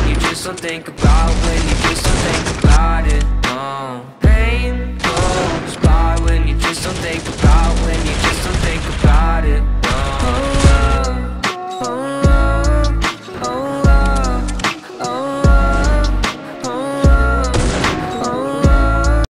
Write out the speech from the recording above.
when you just don't think about, when you just don't think about it, no. Pain goes by when you just don't think about